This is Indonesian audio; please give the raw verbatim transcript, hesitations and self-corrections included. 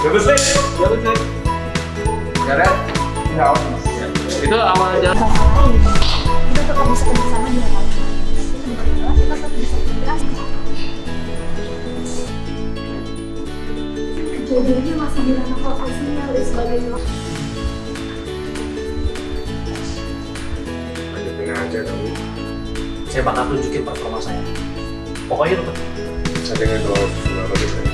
Bagus, Lip. Bagus, Lip. Ya, Red. Ya, itu awal jalan. Kita tetap bisa kerjasama di hal itu. Kita tetap bisa bergerak. Kejadiannya masih di ranah profesional dan sebagainya. Lanjutin aja kamu. Saya bakal tunjukin performa saya. Pokoknya lu saya dengan doa juga